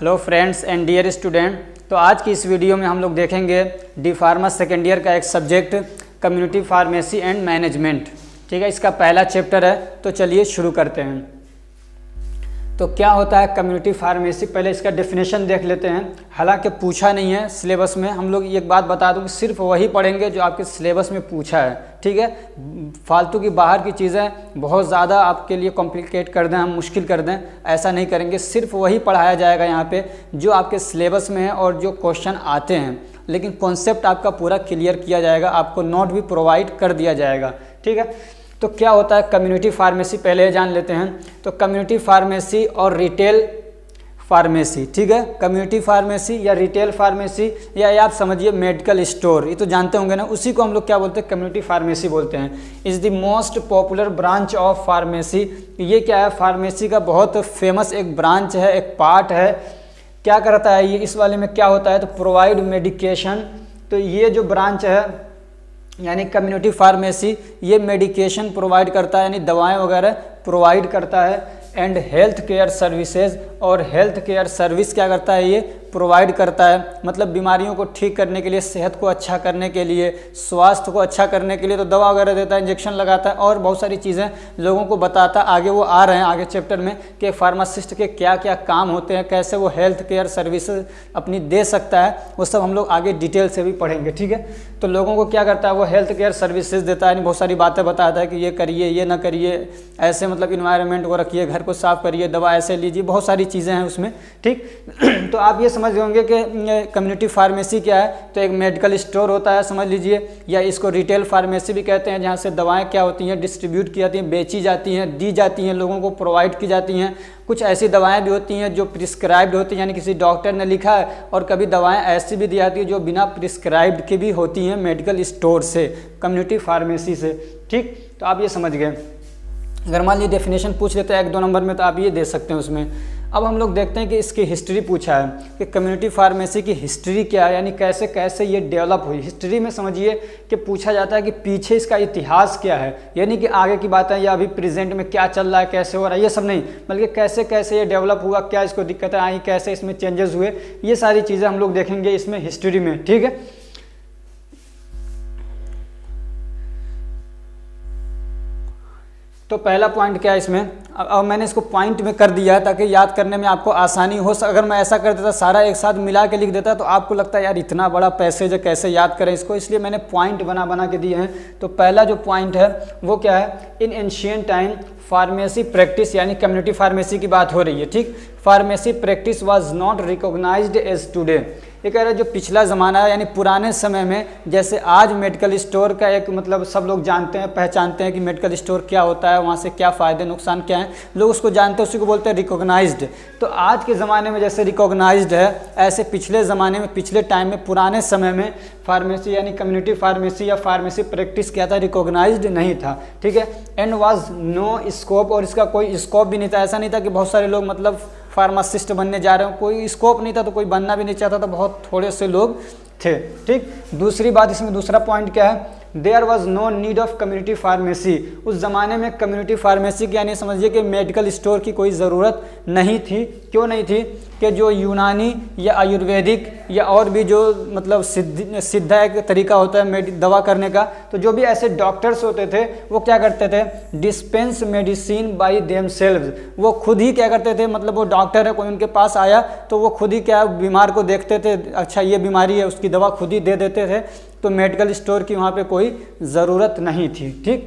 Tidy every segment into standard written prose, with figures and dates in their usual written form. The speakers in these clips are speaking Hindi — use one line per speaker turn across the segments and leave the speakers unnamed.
Hello friends and dear student. तो आज की इस वीडियो में हम लोग देखेंगे डी फार्मा सेकेंड ईयर का एक subject community pharmacy and management. ठीक है, इसका पहला चैप्टर है। तो चलिए शुरू करते हैं। तो क्या होता है कम्युनिटी फार्मेसी, पहले इसका डेफिनेशन देख लेते हैं। हालांकि पूछा नहीं है सिलेबस में, हम लोग एक बात बता दूं कि सिर्फ वही पढ़ेंगे जो आपके सिलेबस में पूछा है। ठीक है, फालतू की बाहर की चीज़ें बहुत ज़्यादा आपके लिए कॉम्प्लिकेट कर दें, हम मुश्किल कर दें, ऐसा नहीं करेंगे। सिर्फ वही पढ़ाया जाएगा यहाँ पे जो आपके सिलेबस में है और जो क्वेश्चन आते हैं, लेकिन कॉन्सेप्ट आपका पूरा क्लियर किया जाएगा, आपको नोट भी प्रोवाइड कर दिया जाएगा। ठीक है, तो क्या होता है कम्युनिटी फार्मेसी, पहले जान लेते हैं। तो कम्युनिटी फार्मेसी और रिटेल फार्मेसी, ठीक है, कम्युनिटी फार्मेसी या रिटेल फार्मेसी या आप समझिए मेडिकल स्टोर, ये तो जानते होंगे ना, उसी को हम लोग क्या बोलते हैं, कम्युनिटी फार्मेसी बोलते हैं। Is the most popular branch of pharmacy. ये क्या है, फार्मेसी का बहुत फेमस एक ब्रांच है, एक पार्ट है। क्या करता है ये, इस वाले में क्या होता है, तो प्रोवाइड मेडिकेशन। तो ये जो ब्रांच है यानी कम्युनिटी फार्मेसी, ये मेडिकेशन प्रोवाइड करता है, यानी दवाएं वगैरह प्रोवाइड करता है। एंड हेल्थ केयर सर्विसेज, और हेल्थ केयर सर्विस क्या करता है, ये प्रोवाइड करता है, मतलब बीमारियों को ठीक करने के लिए, सेहत को अच्छा करने के लिए, स्वास्थ्य को अच्छा करने के लिए तो दवा वगैरह देता है, इंजेक्शन लगाता है और बहुत सारी चीज़ें लोगों को बताता है। आगे वो आ रहे हैं आगे चैप्टर में कि फार्मासिस्ट के क्या क्या काम होते हैं, कैसे वो हेल्थ केयर सर्विसेज अपनी दे सकता है, वो सब हम लोग आगे डिटेल से भी पढ़ेंगे। ठीक है, तो लोगों को क्या करता है, वो हेल्थ केयर सर्विसेज देता है, बहुत सारी बातें बताता है कि ये करिए, ये ना करिए, ऐसे मतलब इन्वायरमेंट को रखिए, घर को साफ करिए, दवा ऐसे लीजिए, बहुत सारी चीज़ें हैं उसमें। ठीक तो आप ये समझ होंगे कि कम्युनिटी फार्मेसी क्या है, तो एक मेडिकल स्टोर होता है समझ लीजिए, या इसको रिटेल फार्मेसी भी कहते हैं, जहाँ से दवाएं क्या होती हैं, डिस्ट्रीब्यूट की जाती हैं, बेची जाती हैं, दी जाती हैं, लोगों को प्रोवाइड की जाती हैं। कुछ ऐसी दवाएं भी होती हैं जो प्रिस्क्राइब्ड होती हैं, यानी किसी डॉक्टर ने लिखा है, और कभी दवाएं ऐसी भी दी जाती है जो बिना प्रिस्क्राइब्ड की भी होती हैं मेडिकल स्टोर से, कम्युनिटी फार्मेसी से। ठीक, तो आप ये समझ गए। अगर मान लीजिए डेफिनेशन पूछ लेते हैं 1-2 नंबर में, तो आप ये दे सकते हैं उसमें। अब हम लोग देखते हैं कि इसकी हिस्ट्री पूछा है कि कम्युनिटी फार्मेसी की हिस्ट्री क्या है, यानी कैसे कैसे ये डेवलप हुई। हिस्ट्री में समझिए कि पूछा जाता है कि पीछे इसका इतिहास क्या है, यानी कि आगे की बात है या अभी प्रेजेंट में क्या चल रहा है, कैसे हो रहा है, ये सब नहीं, बल्कि कैसे कैसे ये डेवलप हुआ, क्या इसको दिक्कतें आई, कैसे इसमें चेंजेस हुए, ये सारी चीज़ें हम लोग देखेंगे इसमें हिस्ट्री में। ठीक है, तो पहला पॉइंट क्या है इसमें, अब मैंने इसको पॉइंट में कर दिया है ताकि याद करने में आपको आसानी हो। अगर मैं ऐसा कर देता, सारा एक साथ मिला के लिख देता, तो आपको लगता है यार इतना बड़ा पैसेज है, कैसे याद करें इसको, इसलिए मैंने पॉइंट बना बना के दिए हैं। तो पहला जो पॉइंट है वो क्या है, in ancient time pharmacy practice, यानी कम्युनिटी फार्मेसी की बात हो रही है। ठीक, pharmacy practice was not recognized as today. ये कह रहा है जो पिछला ज़माना है, यानी पुराने समय में, जैसे आज मेडिकल स्टोर का एक मतलब सब लोग जानते हैं, पहचानते हैं कि मेडिकल स्टोर क्या होता है, वहाँ से क्या फ़ायदे नुकसान क्या हैं, लोग उसको जानते हैं, उसी को बोलते हैं रिकॉग्नाइज्ड। तो आज के ज़माने में जैसे रिकॉग्नाइज्ड है, ऐसे पिछले ज़माने में, पिछले टाइम में, पुराने समय में फार्मेसी यानी कम्युनिटी फार्मेसी या फार्मेसी प्रैक्टिस क्या था, रिकॉग्नाइज्ड नहीं था। ठीक है, एंड वाज नो स्कोप, और इसका कोई स्कोप भी नहीं था। ऐसा नहीं था कि बहुत सारे लोग मतलब फार्मासिस्ट बनने जा रहे हो, कोई स्कोप नहीं था, तो कोई बनना भी नहीं चाहता था, बहुत थोड़े से लोग थे। ठीक, दूसरी बात इसमें, दूसरा पॉइंट क्या है, there was no need of community pharmacy. उस ज़माने में कम्युनिटी फार्मेसी की यानी समझिए कि मेडिकल स्टोर की कोई ज़रूरत नहीं थी। क्यों नहीं थी, कि जो यूनानी या आयुर्वेदिक या और भी जो मतलब सिद्धा एक तरीका होता है दवा करने का, तो जो भी ऐसे डॉक्टर्स होते थे वो क्या करते थे, डिस्पेंस मेडिसिन बाई देमसेल्व्स, वो खुद ही क्या करते थे, मतलब वो डॉक्टर है, कोई उनके पास आया तो वो खुद ही क्या बीमार को देखते थे, अच्छा ये बीमारी है, उसकी दवा खुद ही दे देते थे। तो मेडिकल स्टोर की वहाँ पे कोई ज़रूरत नहीं थी। ठीक,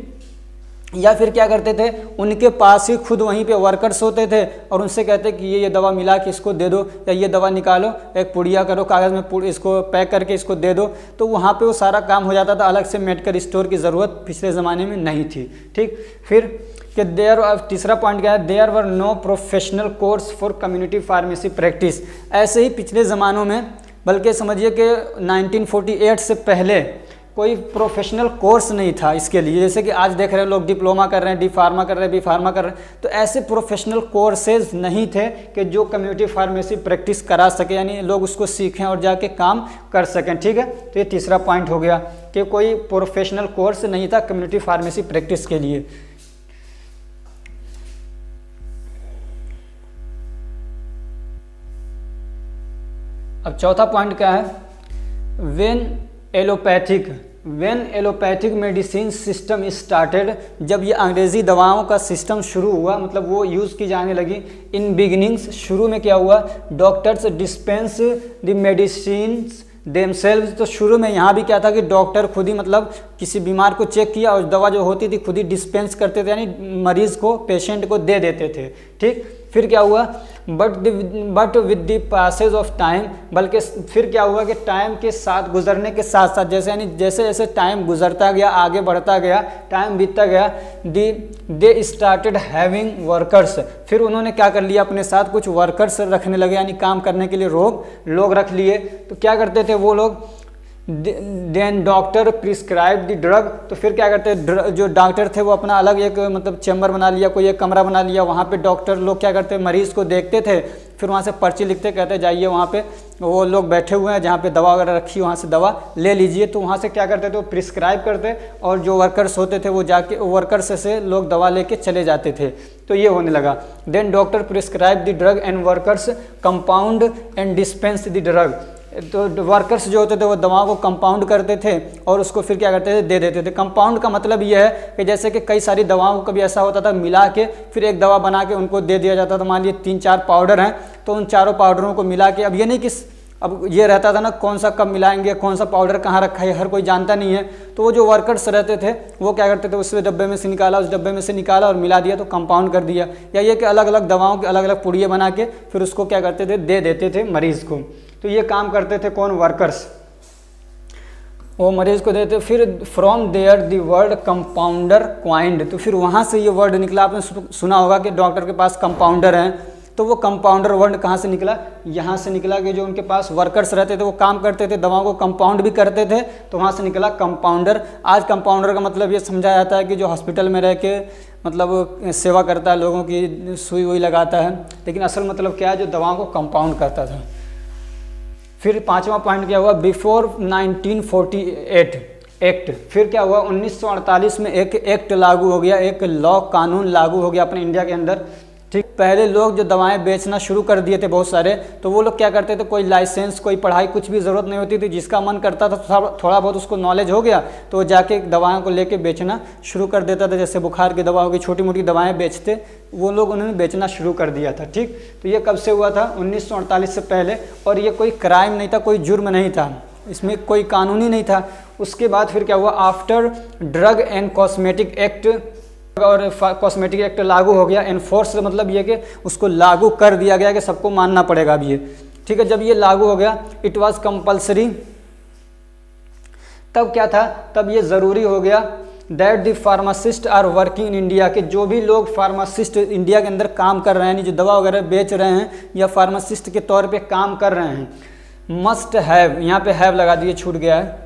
या फिर क्या करते थे, उनके पास ही खुद वहीं पे वर्कर्स होते थे और उनसे कहते कि ये दवा मिला के इसको दे दो, या ये दवा निकालो, एक पुड़िया करो, कागज़ में इसको पैक करके इसको दे दो, तो वहाँ पे वो सारा काम हो जाता था। अलग से मेडिकल स्टोर की ज़रूरत पिछले ज़माने में नहीं थी। ठीक, फिर कि तीसरा पॉइंट क्या है, there were no professional course for community pharmacy practice. ऐसे ही पिछले ज़मानों में, बल्कि समझिए कि 1948 से पहले कोई प्रोफेशनल कोर्स नहीं था इसके लिए। जैसे कि आज देख रहे हैं लोग डिप्लोमा कर रहे हैं, डी फार्मा कर रहे हैं, बी फार्मा कर रहे हैं, तो ऐसे प्रोफेशनल कोर्सेज नहीं थे कि जो कम्युनिटी फार्मेसी प्रैक्टिस करा सके, यानी लोग उसको सीखें और जाके काम कर सकें। ठीक है, तो ये तीसरा पॉइंट हो गया कि कोई प्रोफेशनल कोर्स नहीं था कम्युनिटी फार्मेसी प्रैक्टिस के लिए। अब चौथा पॉइंट क्या है, when allopathic medicine system started, जब ये अंग्रेज़ी दवाओं का सिस्टम शुरू हुआ, मतलब वो यूज़ की जाने लगी। इन बिगिनिंग्स, शुरू में क्या हुआ, doctors dispense the medicines themselves. तो शुरू में यहाँ भी क्या था कि डॉक्टर खुद ही मतलब किसी बीमार को चेक किया और दवा जो होती थी खुद ही डिस्पेंस करते थे, यानी मरीज को, पेशेंट को दे देते थे। ठीक, फिर क्या हुआ, but with the passage of time, बल्कि फिर क्या हुआ कि टाइम के साथ, गुजरने के साथ साथ, जैसे यानी जैसे जैसे टाइम गुजरता गया, आगे बढ़ता गया, टाइम बीतता गया, दे स्टार्टेड हैविंग वर्कर्स। फिर उन्होंने क्या कर लिया, अपने साथ कुछ वर्कर्स रखने लगे, यानी काम करने के लिए लोग रख लिए। तो क्या करते थे वो लोग, then doctor prescribe the drug. तो फिर क्या करते हैं, जो डॉक्टर थे वो अपना अलग एक मतलब चैम्बर बना लिया, कोई एक कमरा बना लिया, वहाँ पे डॉक्टर लोग क्या करते, मरीज़ को देखते थे, फिर वहाँ से पर्ची लिखते, कहते जाइए वहाँ पे वो लोग बैठे हुए हैं जहाँ पे दवा वगैरह रखी, वहाँ से दवा ले लीजिए। तो वहाँ से क्या करते थे, वो प्रिस्क्राइब करते, और जो वर्कर्स होते थे वो जाके वर्कर्स से लोग दवा लेके चले जाते थे। तो ये होने लगा। Then doctor prescribe the drug and workers compound and dispense the drug. तो वर्कर्स जो होते थे वो दवाओं को कंपाउंड करते थे और उसको फिर क्या करते थे, दे देते थे। कंपाउंड का मतलब ये है कि जैसे कि कई सारी दवाओं को कभी ऐसा होता था, मिला के फिर एक दवा बना के उनको दे दिया जाता था। मान लीजिए 3-4 पाउडर हैं, तो उन चारों पाउडरों को मिला के, अब ये नहीं कि अब ये रहता था ना कौन सा कब मिलाएंगे, कौन सा पाउडर कहाँ रखा है, हर कोई जानता नहीं है। तो वो जो वर्कर्स रहते थे वो क्या करते थे, उससे डब्बे में से निकाला, उस डब्बे में से निकाला और मिला दिया, तो कंपाउंड कर दिया। या ये कि अलग अलग दवाओं के अलग अलग पुड़िये बना के फिर उसको क्या करते थे, दे देते थे मरीज़ को। तो ये काम करते थे कौन, वर्कर्स, वो मरीज़ को देते। फिर from there the word compounder coined, तो फिर वहाँ से ये वर्ड निकला। आपने सुना होगा कि डॉक्टर के पास कंपाउंडर हैं, तो वो कंपाउंडर वर्ड कहाँ से निकला, यहाँ से निकला कि जो उनके पास वर्कर्स रहते थे वो काम करते थे, दवाओं को कंपाउंड भी करते थे, तो वहाँ से निकला कंपाउंडर। आज कंपाउंडर का मतलब ये समझा जाता है कि जो हॉस्पिटल में रह के मतलब सेवा करता है, लोगों की सुई वुई लगाता है, लेकिन असल मतलब क्या है, जो दवाओं को कंपाउंड करता था। फिर 5वां पॉइंट क्या हुआ, बिफोर 1948 एक्ट। फिर क्या हुआ, 1948 में एक एक्ट लागू हो गया, एक लॉ, कानून लागू हो गया अपने इंडिया के अंदर। ठीक, पहले लोग जो दवाएं बेचना शुरू कर दिए थे बहुत सारे, तो वो लोग क्या करते थे, कोई लाइसेंस, कोई पढ़ाई, कुछ भी ज़रूरत नहीं होती थी, जिसका मन करता था थोड़ा बहुत उसको नॉलेज हो गया तो वो जाके दवाओं को लेके बेचना शुरू कर देता था। जैसे बुखार की दवा होगी, छोटी मोटी दवाएं बेचते वो लोग, उन्होंने बेचना शुरू कर दिया था। ठीक, तो ये कब से हुआ था, 1948 से पहले, और ये कोई क्राइम नहीं था, कोई जुर्म नहीं था, इसमें कोई कानूनी नहीं था। उसके बाद फिर क्या हुआ, after drug and cosmetic act, और कॉस्मेटिक एक्ट लागू हो गया। एनफोर्स मतलब ये कि उसको लागू कर दिया गया कि सबको मानना पड़ेगा अब ये। ठीक है, जब ये लागू हो गया, इट वाज कंपल्सरी, तब क्या था, तब ये ज़रूरी हो गया that the pharmacist are working in India, के जो भी लोग फार्मासिस्ट इंडिया के अंदर काम कर रहे हैं, जो दवा वगैरह बेच रहे हैं या फार्मासिस्ट के तौर पे काम कर रहे हैं, मस्ट हैव, यहाँ पे हैव लगा दिए, छूट गया है,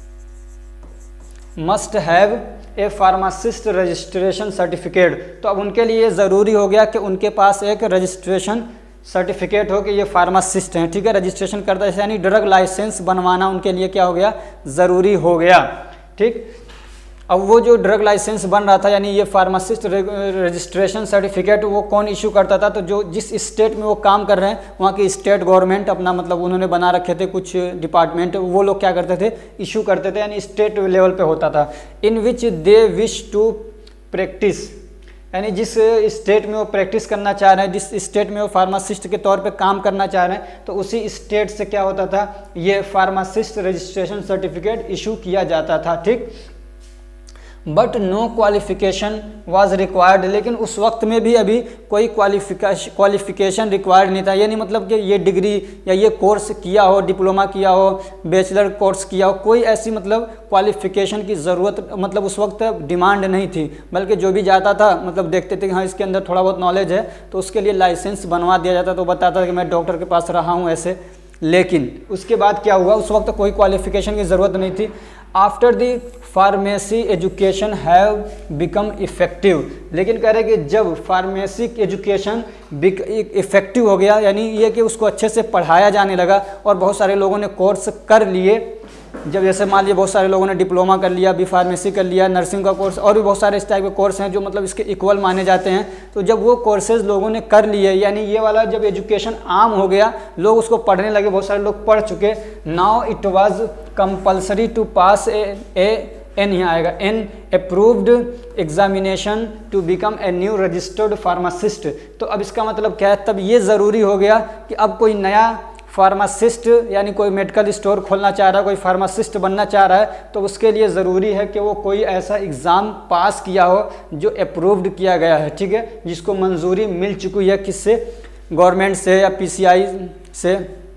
must have a pharmacist registration certificate. तो अब उनके लिए ज़रूरी हो गया कि उनके पास एक रजिस्ट्रेशन सर्टिफिकेट हो कि ये फार्मासिस्ट हैं। ठीक है, रजिस्ट्रेशन करता है, यानी ड्रग लाइसेंस बनवाना उनके लिए क्या हो गया, ज़रूरी हो गया। ठीक, अब वो जो ड्रग लाइसेंस बन रहा था, यानी ये फार्मासिस्ट रजिस्ट्रेशन सर्टिफिकेट, वो कौन इशू करता था, तो जो जिस स्टेट में वो काम कर रहे हैं वहाँ की स्टेट गवर्नमेंट अपना मतलब उन्होंने बना रखे थे कुछ डिपार्टमेंट, वो लोग क्या करते थे, इशू करते थे, यानी स्टेट लेवल पे होता था। In which they wish to practice, यानी जिस स्टेट में वो प्रैक्टिस करना चाह रहे हैं, जिस स्टेट में वो फार्मासिस्ट के तौर पे काम करना चाह रहे हैं, तो उसी स्टेट से क्या होता था, ये फार्मासिस्ट रजिस्ट्रेशन सर्टिफिकेट इशू किया जाता था। ठीक, but no qualification was required, लेकिन उस वक्त में भी अभी कोई क्वालिफिकेशन रिक्वायर्ड नहीं था। यानी मतलब कि ये डिग्री या ये कोर्स किया हो, डिप्लोमा किया हो, बैचलर कोर्स किया हो, कोई ऐसी मतलब क्वालिफिकेशन की ज़रूरत मतलब उस वक्त डिमांड नहीं थी, बल्कि जो भी जाता था मतलब देखते थे कि हाँ इसके अंदर थोड़ा बहुत नॉलेज है, तो उसके लिए लाइसेंस बनवा दिया जाता, तो बताता था कि मैं डॉक्टर के पास रहा हूँ ऐसे। लेकिन उसके बाद क्या हुआ, उस वक्त कोई क्वालिफिकेशन की ज़रूरत नहीं थी। After the pharmacy education have become effective, लेकिन कह रहे कि जब फार्मेसी एजुकेशन इफ़ेक्टिव हो गया, यानी ये कि उसको अच्छे से पढ़ाया जाने लगा और बहुत सारे लोगों ने कोर्स कर लिए, जब जैसे मान लीजिए बहुत सारे लोगों ने डिप्लोमा कर लिया, बी फार्मेसी कर लिया, नर्सिंग का कोर्स, और भी बहुत सारे इस टाइप के कोर्स हैं जो मतलब इसके इक्वल माने जाते हैं। तो जब वो कोर्सेज लोगों ने कर लिए, यानी ये वाला जब एजुकेशन आम हो गया, लोग उसको पढ़ने लगे, बहुत सारे लोग पढ़ चुके, now it was compulsory to pass an यहाँ आएगा, an approved examination to become a new registered pharmacist. तो अब इसका मतलब क्या है, तब ये ज़रूरी हो गया कि अब कोई नया फार्मासिस्ट यानी कोई मेडिकल स्टोर खोलना चाह रहा है, कोई फार्मासिस्ट बनना चाह रहा है, तो उसके लिए ज़रूरी है कि वो कोई ऐसा एग्ज़ाम पास किया हो जो अप्रूव्ड किया गया है, ठीक है, जिसको मंजूरी मिल चुकी है, किससे, गवर्नमेंट से या पीसीआई से,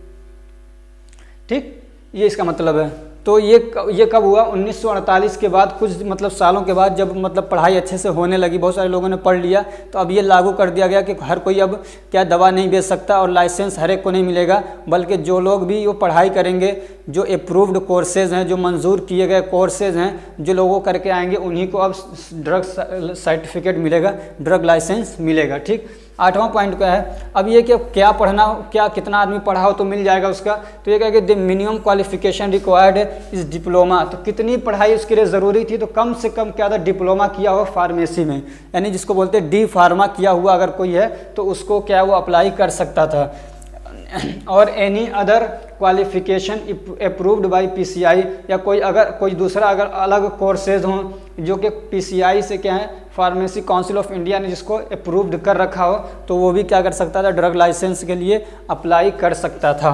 ठीक, ये इसका मतलब है। तो ये कब हुआ, 1948 के बाद, कुछ मतलब सालों के बाद, जब मतलब पढ़ाई अच्छे से होने लगी, बहुत सारे लोगों ने पढ़ लिया, तो अब ये लागू कर दिया गया कि हर कोई अब क्या दवा नहीं बेच सकता और लाइसेंस हर एक को नहीं मिलेगा, बल्कि जो लोग भी वो पढ़ाई करेंगे, जो अप्रूव्ड कोर्सेज हैं, जो मंजूर किए गए कोर्सेज हैं, जो लोगों करके आएंगे, उन्हीं को अब ड्रग सर्टिफिकेट मिलेगा, ड्रग लाइसेंस मिलेगा, ठीक। 8वां पॉइंट क्या है, अब ये कि क्या पढ़ना, क्या कितना आदमी पढ़ा हो तो मिल जाएगा उसका, तो ये क्या कि द मिनिमम क्वालिफिकेशन रिक्वायर्ड इस डिप्लोमा, तो कितनी पढ़ाई उसके लिए ज़रूरी थी, तो कम से कम क्या था, डिप्लोमा किया हो फार्मेसी में, यानी जिसको बोलते हैं डी फार्मा किया हुआ अगर कोई है तो उसको क्या वो अप्लाई कर सकता था, और any other qualification approved by PCI, या कोई अगर कोई दूसरा अगर अलग कोर्सेज हों जो कि पीसीआई से क्या है, फार्मेसी काउंसिल ऑफ इंडिया ने जिसको अप्रूव्ड कर रखा हो, तो वो भी क्या कर सकता था, ड्रग लाइसेंस के लिए अप्लाई कर सकता था।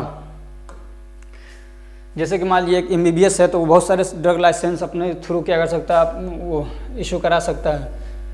जैसे कि मान लीजिए एक MBBS है तो वो बहुत सारे ड्रग लाइसेंस अपने थ्रू क्या कर सकता है, वो इशू करा सकता है।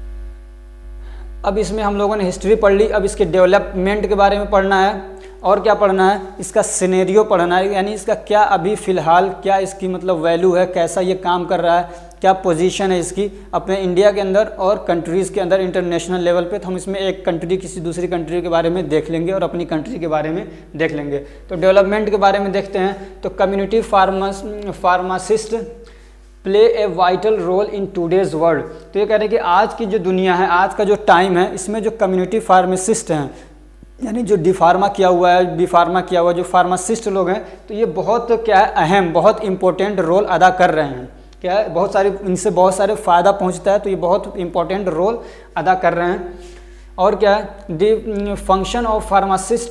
अब इसमें हम लोगों ने हिस्ट्री पढ़ ली, अब इसके डेवलपमेंट के बारे में पढ़ना है, और क्या पढ़ना है, इसका सिनेरियो पढ़ना है, यानी इसका क्या अभी फ़िलहाल क्या इसकी मतलब वैल्यू है, कैसा ये काम कर रहा है, क्या पोजीशन है इसकी अपने इंडिया के अंदर और कंट्रीज़ के अंदर, इंटरनेशनल लेवल पे। तो हम इसमें एक कंट्री किसी दूसरी कंट्री के बारे में देख लेंगे और अपनी कंट्री के बारे में देख लेंगे। तो डेवलपमेंट के बारे में देखते हैं, तो community pharmacist play a vital role in today's world. तो ये कह रहे हैं कि आज की जो दुनिया है, आज का जो टाइम है, इसमें जो कम्युनिटी फार्मासिस्ट हैं, यानी जो डी फार्मा किया हुआ है, बी फार्मा किया हुआ, जो फार्मासिस्ट लोग हैं, तो ये बहुत क्या है, अहम, बहुत इंपॉर्टेंट रोल अदा कर रहे हैं। क्या है, बहुत सारे इनसे बहुत सारे फ़ायदा पहुंचता है, तो ये बहुत इंपॉर्टेंट रोल अदा कर रहे हैं। और क्या है, the function of pharmacist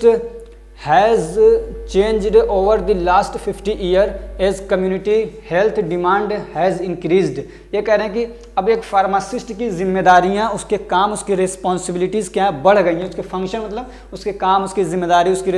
has changed over the last 50 year as community health demand has increased. ये कह रहे हैं कि अब एक फार्मासिस्ट की जिम्मेदारियां, उसके काम, उसकी रिस्पॉन्सिबिलिटीज़ क्या है, बढ़ गई हैं। उसके फंक्शन मतलब उसके काम, उसकी जिम्मेदारी, उसकी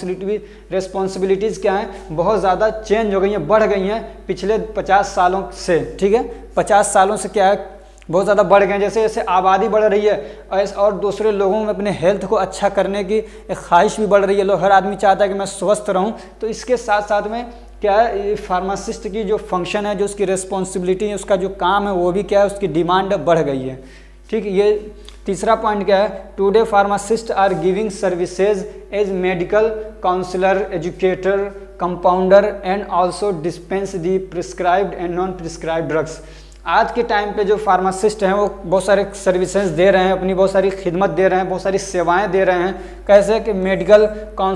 रिस्पॉन्सिबिलिटीज़ क्या है, बहुत ज़्यादा चेंज हो गई हैं, बढ़ गई हैं पिछले 50 सालों से, ठीक है, 50 सालों से क्या है, बहुत ज़्यादा बढ़ गए। जैसे जैसे आबादी बढ़ रही है और दूसरे लोगों में अपने हेल्थ को अच्छा करने की एक ख्वाहिश भी बढ़ रही है, लोग, हर आदमी चाहता है कि मैं स्वस्थ रहूं, तो इसके साथ साथ में क्या है, ये फार्मासिस्ट की जो फंक्शन है, जो उसकी रिस्पॉन्सिबिलिटी है, उसका जो काम है, वो भी क्या है, उसकी डिमांड बढ़ गई है, ठीक। ये तीसरा पॉइंट क्या है, today pharmacist are giving services as medical counsellor, educator, compounder and also dispense the prescribed and non prescribed drugs. आज के टाइम पे जो फार्मासिस्ट हैं वो बहुत सारे सर्विसेज दे रहे हैं, अपनी बहुत सारी खिदमत दे रहे हैं, बहुत सारी सेवाएं दे रहे हैं। कैसे कि मेडिकल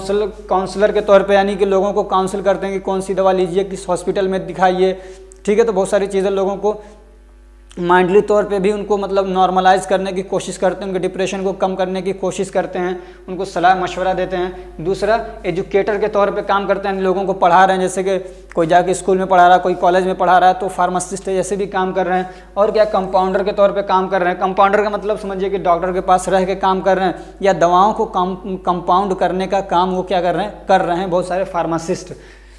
काउंसलर के तौर पे, यानी कि लोगों को काउंसिल करते हैं कि कौन सी दवा लीजिए, किस हॉस्पिटल में दिखाइए, ठीक है। तो बहुत सारी चीज़ें लोगों को माइंडली तौर पे भी उनको मतलब नॉर्मलाइज करने की कोशिश करते हैं, उनके डिप्रेशन को कम करने की कोशिश करते हैं, उनको सलाह मशवरा देते हैं। दूसरा, एजुकेटर के तौर पे काम करते हैं, लोगों को पढ़ा रहे हैं, जैसे कि कोई जाके स्कूल में पढ़ा रहा है, कोई कॉलेज में पढ़ा रहा है, तो फार्मासिस्ट जैसे भी काम कर रहे हैं। और क्या, कंपाउंडर के तौर पर काम कर रहे हैं। कंपाउंडर का मतलब समझिए कि डॉक्टर के पास रह के काम कर रहे हैं, या दवाओं को कंपाउंड करने का काम वो क्या कर रहे हैं बहुत सारे फार्मासिस्ट।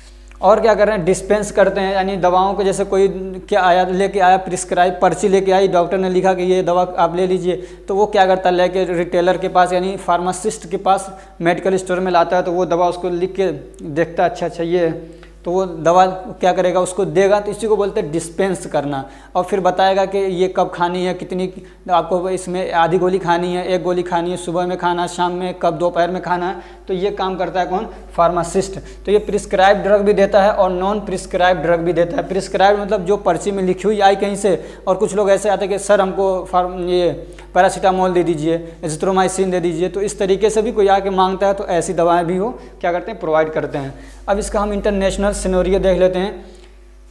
और क्या कर रहे हैं, डिस्पेंस करते हैं, यानी दवाओं को, जैसे कोई क्या आया, लेके आया प्रिस्क्राइब, पर्ची लेके आई, डॉक्टर ने लिखा कि ये दवा आप ले लीजिए, तो वो क्या करता है, लेके रिटेलर के पास यानी फार्मासिस्ट के पास मेडिकल स्टोर में लाता है, तो वो दवा उसको लिख के देखता है, अच्छा ये, तो वो दवा क्या करेगा, उसको देगा। तो इसी को बोलते हैं डिस्पेंस करना। और फिर बताएगा कि ये कब खानी है, कितनी आपको इसमें आधी गोली खानी है, एक गोली खानी है, सुबह में खाना, शाम में, कब दोपहर में खाना है। तो ये काम करता है कौन, फार्मासिस्ट। तो ये प्रिस्क्राइब ड्रग भी देता है और नॉन प्रिस्क्राइब ड्रग भी देता है। प्रिस्क्राइब मतलब जो पर्ची में लिखी हुई आई कहीं से, और कुछ लोग ऐसे आते हैं कि सर हमको ये पैरासीटामोल दे दीजिए, एजिथ्रोमाइसिन दे दीजिए। तो इस तरीके से भी कोई आके मांगता है, तो ऐसी दवाएँ भी वो क्या करते हैं, प्रोवाइड करते हैं। अब इसका हम इंटरनेशनल सिनेरियो देख लेते हैं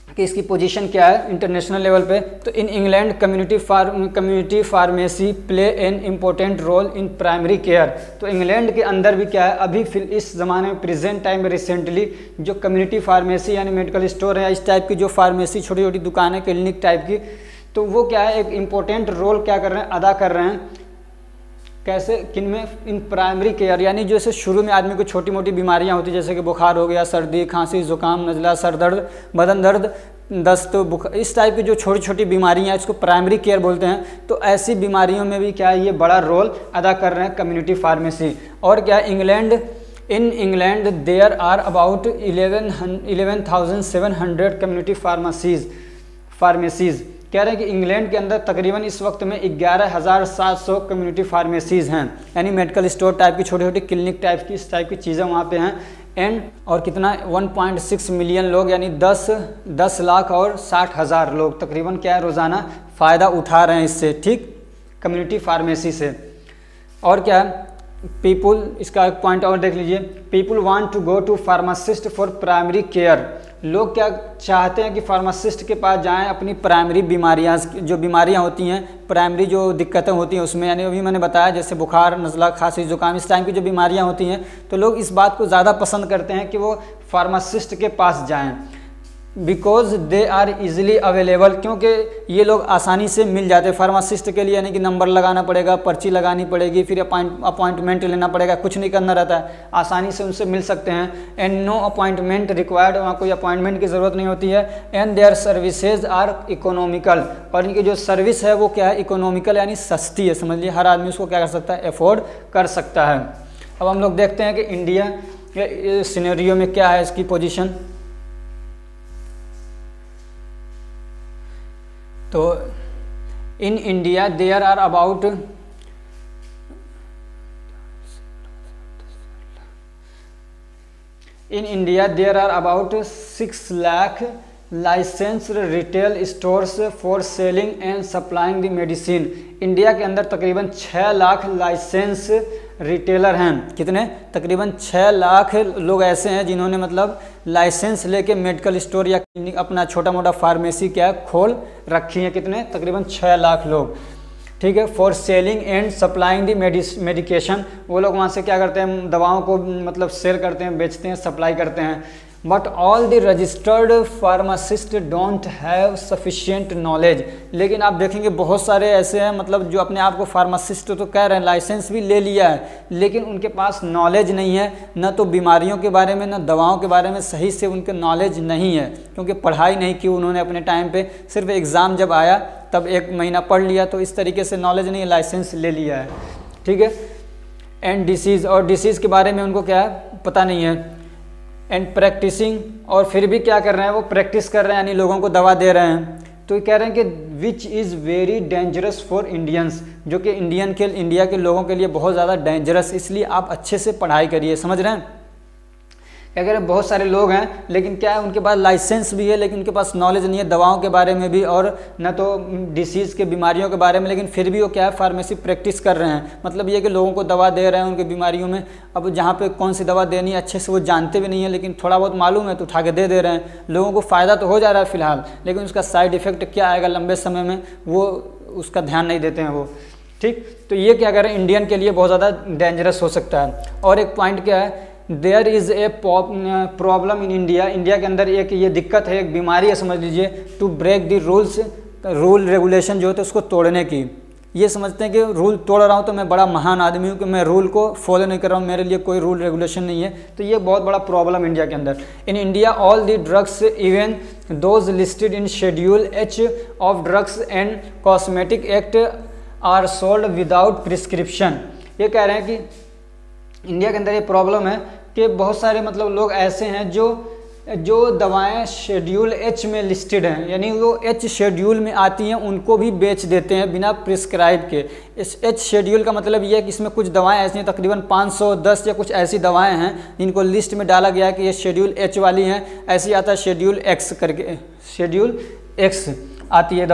कि इसकी पोजीशन क्या है इंटरनेशनल लेवल पे। तो in England community pharmacy play an important role in primary care. तो इंग्लैंड के अंदर भी क्या है, अभी फिर इस ज़माने में प्रेजेंट टाइम में रिसेंटली जो कम्युनिटी फार्मेसी यानी मेडिकल स्टोर है, इस टाइप की जो फार्मेसी छोटी छोटी दुकानें क्लिनिक टाइप की, तो वो क्या है एक इम्पोर्टेंट रोल क्या कर रहे हैं, अदा कर रहे हैं। कैसे, किन में, इन प्राइमरी केयर, यानी जैसे शुरू में आदमी को छोटी मोटी बीमारियां होती जैसे कि बुखार हो गया, सर्दी खांसी जुकाम नज़ला सर दर्द बदन दर्द दस्त बुखार, इस टाइप की जो छोटी छोटी बीमारियां हैं इसको प्राइमरी केयर बोलते हैं। तो ऐसी बीमारियों में भी क्या है ये बड़ा रोल अदा कर रहे हैं कम्युनिटी फार्मेसी। और क्या in England there are about 11,700 community pharmacies. कह रहे हैं कि इंग्लैंड के अंदर तकरीबन इस वक्त में 11,700 कम्युनिटी फार्मेसीज़ हैं, यानी मेडिकल स्टोर टाइप की छोटी छोटी क्लिनिक टाइप की इस टाइप की चीज़ें वहाँ पे हैं। एंड और कितना 1.6 मिलियन लोग यानी 10 लाख और 60,000 लोग तकरीबन क्या है रोज़ाना फ़ायदा उठा रहे हैं इससे, ठीक, कम्युनिटी फार्मेसी से। और क्या है पीपुल, इसका एक पॉइंट और देख लीजिए, people want to go to pharmacist for primary care. लोग क्या चाहते हैं कि फार्मासिस्ट के पास जाएं अपनी प्राइमरी बीमारियां, जो बीमारियां होती हैं प्राइमरी जो दिक्कतें होती हैं उसमें, यानी अभी मैंने बताया जैसे बुखार नज़ला खांसी जुकाम इस टाइम की जो बीमारियां होती हैं, तो लोग इस बात को ज़्यादा पसंद करते हैं कि वो फार्मासिस्ट के पास जाएं। Because they are easily available, क्योंकि ये लोग आसानी से मिल जाते हैं फार्मासिस्ट के लिए, यानी कि नंबर लगाना पड़ेगा, पर्ची लगानी पड़ेगी, फिर अपॉइंटमेंट लेना पड़ेगा, कुछ नहीं करना रहता है, आसानी से उनसे मिल सकते हैं। एंड नो अपॉइंटमेंट रिक्वायर्ड, वहाँ कोई अपॉइंटमेंट की ज़रूरत नहीं होती है। And their services are economical, और इनकी जो सर्विस है वो क्या है इकोनॉमिकल यानी सस्ती है, समझ लीजिए हर आदमी उसको क्या कर सकता है, अफोर्ड कर सकता है। अब हम लोग देखते हैं कि इंडिया के सिनेरियो में क्या है इसकी पोजीशन। तो in India there are about in India there are about 6 lakh licensed retail stores for selling and supplying the medicine. India के अंदर तकरीबन 6 लाख लाइसेंस रिटेलर हैं। कितने? तकरीबन 6 लाख लोग ऐसे हैं जिन्होंने मतलब लाइसेंस लेके मेडिकल स्टोर या क्लिनिक अपना छोटा मोटा फार्मेसी क्या खोल रखी है। कितने? तकरीबन 6 लाख लोग, ठीक है। For selling and supplying the medication, वो लोग वहाँ से क्या करते हैं, दवाओं को मतलब सेल करते हैं, बेचते हैं, सप्लाई करते हैं। But all the registered pharmacist don't have sufficient knowledge. लेकिन आप देखेंगे बहुत सारे ऐसे हैं मतलब जो अपने आप को फार्मासिस्ट तो कह रहे हैं, लाइसेंस भी ले लिया है, लेकिन उनके पास नॉलेज नहीं है, न तो बीमारियों के बारे में न दवाओं के बारे में सही से उनके नॉलेज नहीं है, क्योंकि पढ़ाई नहीं की उन्होंने अपने टाइम पे, सिर्फ एग्ज़ाम जब आया तब 1 महीना पढ़ लिया, तो इस तरीके से नॉलेज नहीं है, लाइसेंस ले लिया है, ठीक है। एंड डिसीज़, और डिसीज़ के बारे में उनको क्या है पता नहीं है। एंड प्रैक्टिसिंग, और फिर भी क्या कर रहे हैं वो प्रैक्टिस कर रहे हैं, यानी लोगों को दवा दे रहे हैं। तो ये कह रहे हैं कि which is very dangerous for Indians, जो कि इंडिया के लोगों के लिए बहुत ज़्यादा डेंजरस, इसलिए आप अच्छे से पढ़ाई करिए, समझ रहे हैं। क्या कह रहे हैं, बहुत सारे लोग हैं लेकिन क्या है उनके पास लाइसेंस भी है लेकिन उनके पास नॉलेज नहीं है दवाओं के बारे में भी और न तो डिसीज़ के बीमारियों के बारे में, लेकिन फिर भी वो क्या है फार्मेसी प्रैक्टिस कर रहे हैं। मतलब ये कि लोगों को दवा दे रहे हैं उनकी बीमारियों में। अब जहाँ पे कौन सी दवा देनी है अच्छे से वो जानते भी नहीं है, लेकिन थोड़ा बहुत मालूम है तो उठा के दे रहे हैं। लोगों को फ़ायदा तो हो जा रहा है फ़िलहाल, लेकिन उसका साइड इफ़ेक्ट क्या आएगा लंबे समय में वो उसका ध्यान नहीं देते हैं वो, ठीक। तो ये क्या कह रहे हैं इंडियन के लिए बहुत ज़्यादा डेंजरस हो सकता है। और एक पॉइंट क्या है, there is a problem in India, India के अंदर एक ये दिक्कत है, एक बीमारी है समझ लीजिए, to break the rule regulation जो होते हैं उसको तोड़ने की। ये समझते हैं कि रूल तोड़ रहा हूँ तो मैं बड़ा महान आदमी हूँ कि मैं रूल को फॉलो नहीं कर रहा हूँ, मेरे लिए कोई रूल रेगुलेशन नहीं है। तो ये बहुत बड़ा प्रॉब्लम इंडिया के अंदर। In India all the drugs even those listed in schedule H of drugs and cosmetic act are sold without prescription. ये कह रहे हैं कि इंडिया के अंदर ये प्रॉब्लम है कि बहुत सारे मतलब लोग ऐसे हैं जो दवाएं शेड्यूल H में लिस्टेड हैं, यानी वो H शेड्यूल में आती हैं, उनको भी बेच देते हैं बिना प्रिस्क्राइब के। इस H शेड्यूल का मतलब ये है कि इसमें कुछ दवाएं ऐसी हैं, तकरीबन 510 या कुछ ऐसी दवाएं हैं जिनको लिस्ट में डाला गया है कि ये शेड्यूल H वाली हैं। ऐसी आता है शेड्यूल X करके, शेड्यूल X आती है दवाएं।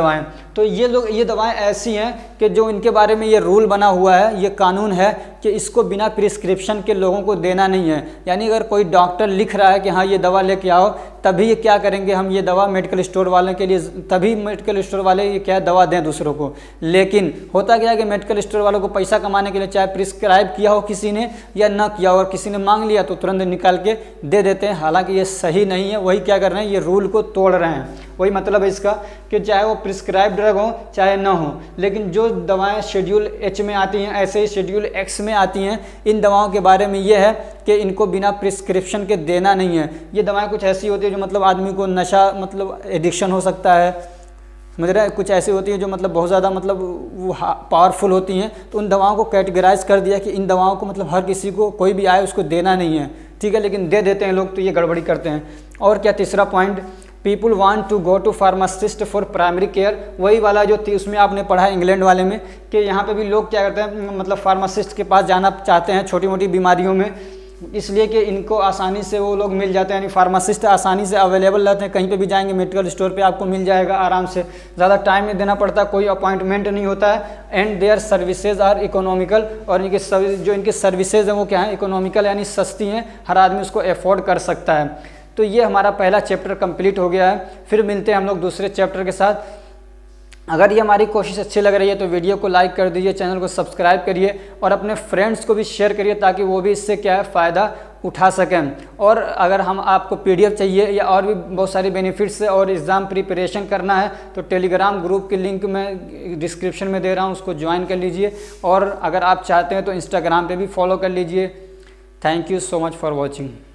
तो ये दवाएं ऐसी हैं कि जो इनके बारे में ये रूल बना हुआ है, ये कानून है कि इसको बिना प्रिस्क्रिप्शन के लोगों को देना नहीं है। यानी अगर कोई डॉक्टर लिख रहा है कि हाँ ये दवा लेके आओ, तभी ये क्या करेंगे, हम ये दवा मेडिकल स्टोर वाले के लिए, तभी मेडिकल स्टोर वाले ये क्या दवा दें दूसरों को। लेकिन होता क्या है कि मेडिकल स्टोर वालों को पैसा कमाने के लिए चाहे प्रिस्क्राइब किया हो किसी ने या ना किया हो, और किसी ने मांग लिया तो तुरंत निकाल के दे देते हैं। हालांकि ये सही नहीं है, वही क्या कर रहे हैं, ये रूल को तोड़ रहे हैं। वही मतलब है इसका कि चाहे वो प्रिस्क्राइब ड्रग हो चाहे ना हो, लेकिन जो दवाएं शेड्यूल एच में आती हैं, ऐसे ही शेड्यूल एक्स में आती हैं, इन दवाओं के बारे में ये है कि इनको बिना प्रिस्क्रिप्शन के देना नहीं है। ये दवाएं कुछ ऐसी होती है जो मतलब आदमी को नशा मतलब एडिक्शन हो सकता है, समझ रहे हैं, कुछ ऐसी होती है जो मतलब बहुत ज़्यादा मतलब वो पावरफुल होती हैं। तो उन दवाओं को कैटेगराइज कर दिया कि इन दवाओं को मतलब हर किसी को, कोई भी आए उसको देना नहीं है, ठीक है, लेकिन दे देते हैं लोग, तो ये गड़बड़ी करते हैं। और क्या तीसरा point, people want to go to pharmacist for primary care, वही वाला जो थी उसमें आपने पढ़ा है इंग्लैंड वाले में कि यहाँ पे भी लोग क्या करते हैं, मतलब फार्मासिस्ट के पास जाना चाहते हैं छोटी मोटी बीमारियों में, इसलिए कि इनको आसानी से वो लोग मिल जाते हैं, यानी फार्मासिस्ट आसानी से अवेलेबल रहते हैं, कहीं पे भी जाएंगे मेडिकल स्टोर पे आपको मिल जाएगा आराम से, ज़्यादा टाइम नहीं देना पड़ता, कोई अपॉइंटमेंट नहीं होता है। And their services are economical, और इनकी सर्विसेज हैं वो क्या है, इकोनॉमिकल, यानी सस्ती हैं, हर आदमी उसको अफोर्ड कर सकता है। तो ये हमारा पहला चैप्टर कंप्लीट हो गया है। फिर मिलते हैं हम लोग दूसरे चैप्टर के साथ। अगर ये हमारी कोशिश अच्छी लग रही है तो वीडियो को लाइक कर दीजिए, चैनल को सब्सक्राइब करिए और अपने फ्रेंड्स को भी शेयर करिए ताकि वो भी इससे क्या है फ़ायदा उठा सकें। और अगर हम आपको PDF चाहिए या और भी बहुत सारी बेनिफिट्स और एग्ज़ाम प्रिपरेशन करना है तो टेलीग्राम ग्रुप की लिंक मैं डिस्क्रिप्शन में दे रहा हूँ, उसको ज्वाइन कर लीजिए। और अगर आप चाहते हैं तो इंस्टाग्राम पे भी फॉलो कर लीजिए। Thank you so much for watching.